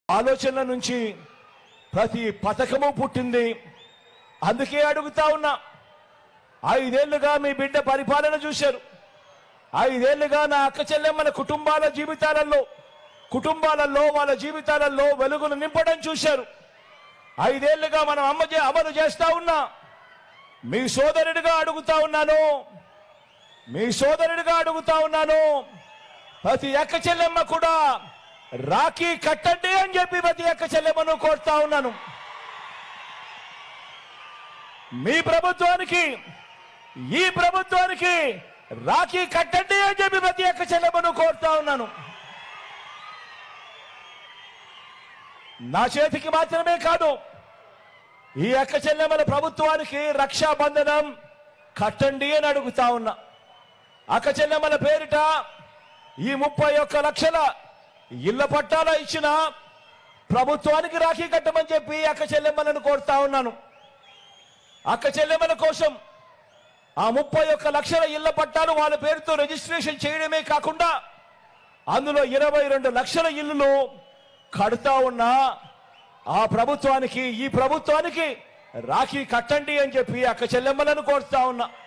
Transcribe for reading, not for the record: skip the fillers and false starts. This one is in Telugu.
ఆలోచనల నుంచి ప్రతి పథకము పుట్టింది. అందుకే అడుగుతా ఉన్నా, 5 ఏళ్లుగా మీ బిడ్డ పరిపాలన చూశారు. 5 ఏళ్లుగా నా అక్క చెల్లెమ్మల కుటుంబాలలో వాళ్ళ జీవితాలలో వెలుగును నింపడం చూశారు. 5 ఏళ్లుగా మనం అమలు చేస్తా ఉన్నా. మీ సోదరుడిగా అడుగుతా ఉన్నాను, ప్రతి అక్క చెల్లెమ్మ కూడా రాఖీ కట్టండి అని చెప్పి ప్రతి అక్క చెల్లెమ్మను కోరుతా ఉన్నాను. ఈ ప్రభుత్వానికి రాఖీ కట్టండి అని చెప్పి ప్రతి అక్క చెల్లెమ్మను కోరుతా ఉన్నాను. నా చేతికి మాత్రమే కాదు, ఈ అక్క చెల్లెమ్మల ప్రభుత్వానికి రక్షాబంధనం కట్టండి అని అడుగుతా ఉన్నా. అక్క చెల్లెమ్మల పేరిట ఈ 31 లక్షల ఇళ్ల పట్టాల ఇచ్చిన ప్రభుత్వానికి రాఖీ కట్టమని చెప్పి అక్క చెల్లెమ్మలను కోరుతా ఉన్నాను. అక్క చెల్లెమ్మల కోసం ఆ 31 లక్షల ఇళ్ల పట్టాలు వాళ్ళ పేరుతో రిజిస్ట్రేషన్ చేయడమే కాకుండా అందులో 22 లక్షల ఇళ్లు కడుతా ఉన్నా ఈ ప్రభుత్వానికి రాఖీ కట్టండి అని చెప్పి అక్క చెల్లెమ్మలను కోరుతా ఉన్నా.